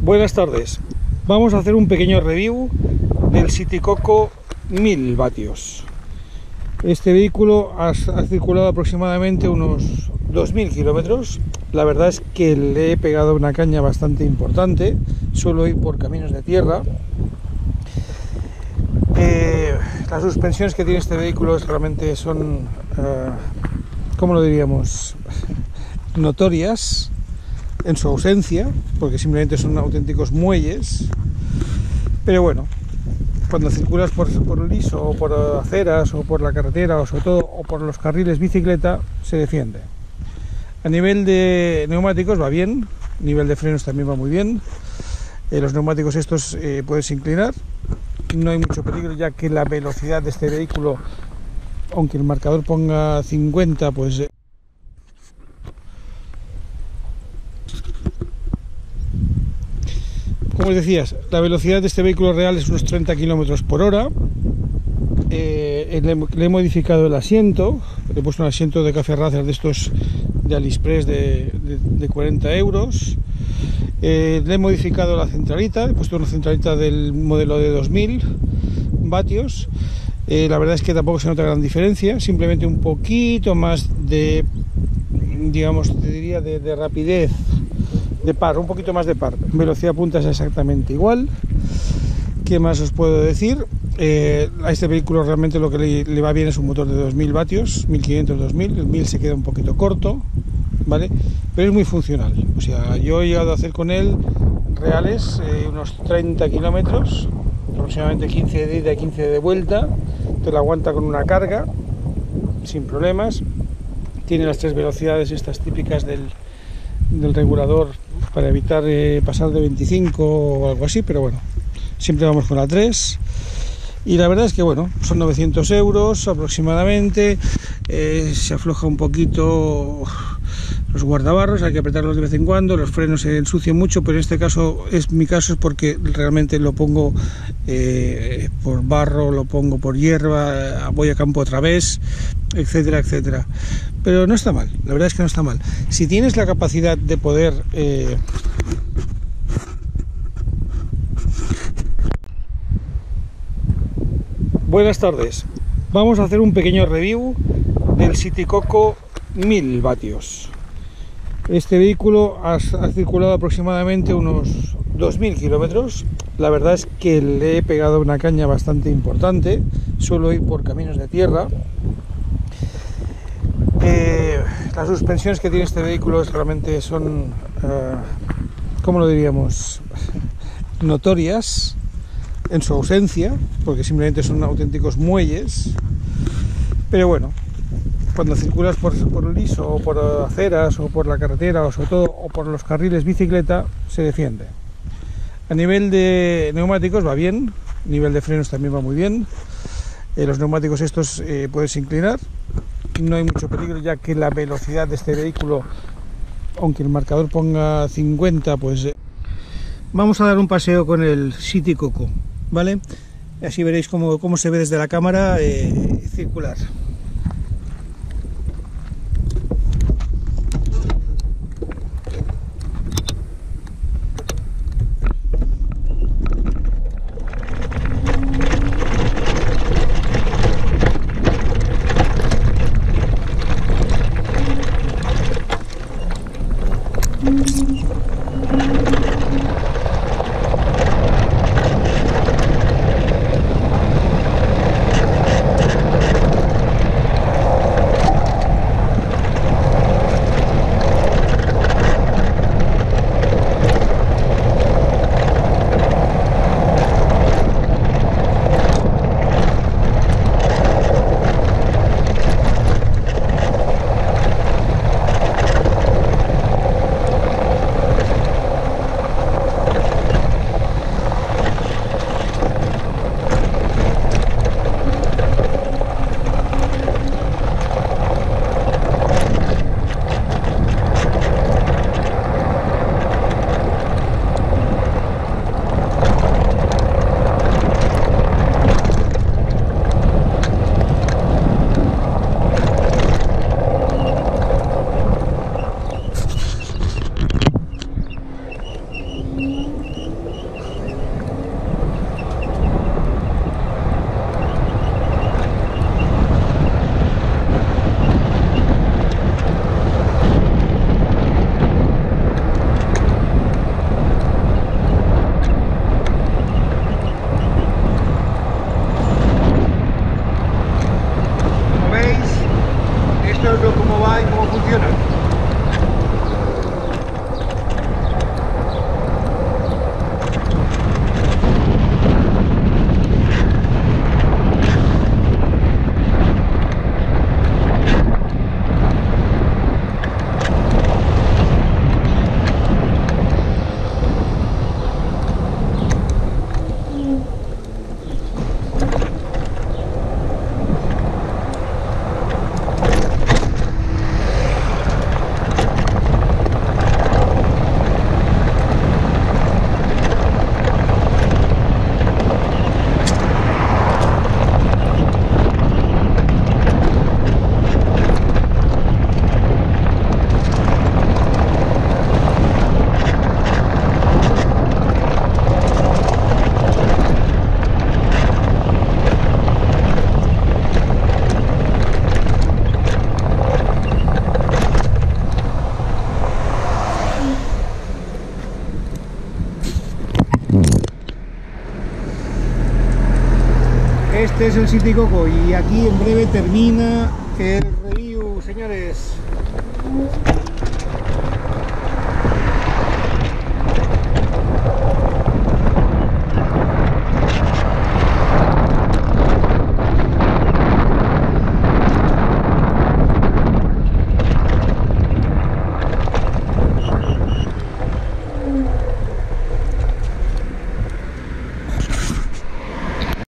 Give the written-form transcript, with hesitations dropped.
Buenas tardes, vamos a hacer un pequeño review del City Coco 1000 vatios. Este vehículo ha circulado aproximadamente unos 2000 kilómetros. La verdad es que le he pegado una caña bastante importante, suelo ir por caminos de tierra. Las suspensiones que tiene este vehículo realmente son, ¿cómo lo diríamos?, notorias en su ausencia, porque simplemente son auténticos muelles. Pero bueno, cuando circulas por liso o por aceras o por la carretera o sobre todo o por los carriles bicicleta, se defiende. A nivel de neumáticos va bien, a nivel de frenos también va muy bien. Los neumáticos estos puedes inclinar, no hay mucho peligro, ya que la velocidad de este vehículo, aunque el marcador ponga 50, pues como os decías, la velocidad de este vehículo real es unos 30 km por hora. Le he modificado el asiento, le he puesto un asiento de café racer de estos de AliExpress de 40 euros. Le he modificado la centralita, he puesto una centralita del modelo de 2000 vatios. La verdad es que tampoco se nota gran diferencia, simplemente un poquito más de, digamos, te diría de rapidez, de par, un poquito más de par. Velocidad punta es exactamente igual. ¿Qué más os puedo decir? A este vehículo realmente lo que le va bien es un motor de 2000 vatios, 1500, 2000, el 1000 se queda un poquito corto, ¿vale? Pero es muy funcional. O sea, yo he llegado a hacer con él reales unos 30 kilómetros, aproximadamente 15 de ida y 15 de vuelta. Te lo aguanta con una carga sin problemas. Tiene las tres velocidades estas típicas del regulador para evitar pasar de 25 o algo así, pero bueno, siempre vamos con la 3. Y la verdad es que bueno, son 900 euros aproximadamente. Se afloja un poquito los guardabarros, hay que apretarlos de vez en cuando, los frenos se ensucian mucho, pero en este caso, mi caso es porque realmente lo pongo por barro, lo pongo por hierba, voy a campo otra vez, etcétera, etcétera. Pero no está mal, la verdad es que no está mal. Si tienes la capacidad de poder Buenas tardes, vamos a hacer un pequeño review del City Coco 1000 vatios. Este vehículo ha circulado aproximadamente unos 2000 kilómetros. La verdad es que le he pegado una caña bastante importante, suelo ir por caminos de tierra. Las suspensiones que tiene este vehículo realmente son, ¿cómo lo diríamos?, notorias en su ausencia, porque simplemente son auténticos muelles. Pero bueno, cuando circulas por liso o por aceras o por la carretera o sobre todo o por los carriles bicicleta, se defiende. A nivel de neumáticos va bien, a nivel de frenos también va muy bien. Los neumáticos estos puedes inclinar, no hay mucho peligro, ya que la velocidad de este vehículo, aunque el marcador ponga 50, pues vamos a dar un paseo con el City Coco, ¿vale? Así veréis cómo se ve desde la cámara circular. Este es el City Coco y aquí en breve termina el review, señores.